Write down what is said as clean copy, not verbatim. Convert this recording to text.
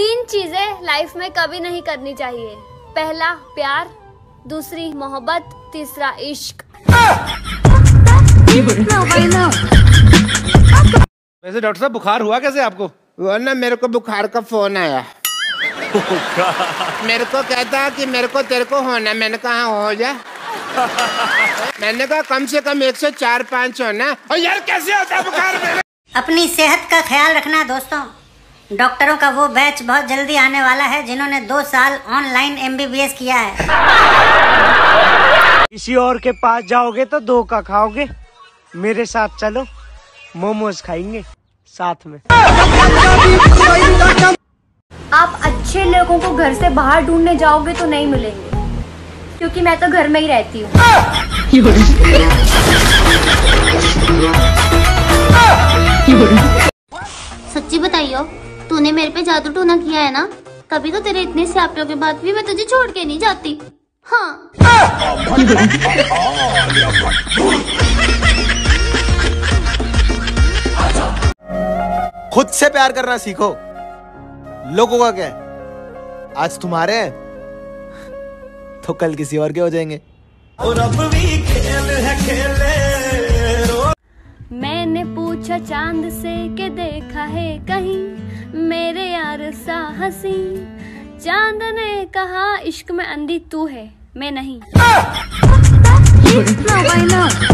3 चीजें लाइफ में कभी नहीं करनी चाहिए। पहला प्यार, दूसरी मोहब्बत, तीसरा इश्क। वैसे डॉक्टर साहब बुखार हुआ कैसे आपको? वो ना मेरे को बुखार का फोन आया। मेरे को कहता कि मेरे को तेरे को होना। मैंने कहा हो जा। मैंने कहा कम से कम 104-5 होना। और यार कैसे होता है बुखार में? अपनी सेहत का ख्याल रखना दोस्तों। डॉक्टरों का वो बैच बहुत जल्दी आने वाला है जिन्होंने 2 साल ऑनलाइन MBBS किया है। किसी और के पास जाओगे तो धोखा खाओगे। मेरे साथ चलो, मोमोज खाएंगे साथ में। आप अच्छे लोगों को घर से बाहर ढूंढने जाओगे तो नहीं मिलेंगे, क्योंकि मैं तो घर में ही रहती हूँ। सच्ची बताइयो, तूने मेरे पे जादू टोना किया है ना? तभी तो तेरे इतने स्यापलों के बाद भी मैं तुझे छोड़ के नहीं जाती। हाँ। खुद से प्यार करना सीखो। लोगों का क्या है? आज तुम्हारे हैं तो कल किसी और के हो जाएंगे। और अब भी खेल है खेले। मैंने पूछा चांद से कि देखा है कहीं मेरे यार सा हंसी। चांद ने कहा इश्क में अंधी तू है, मैं नहीं।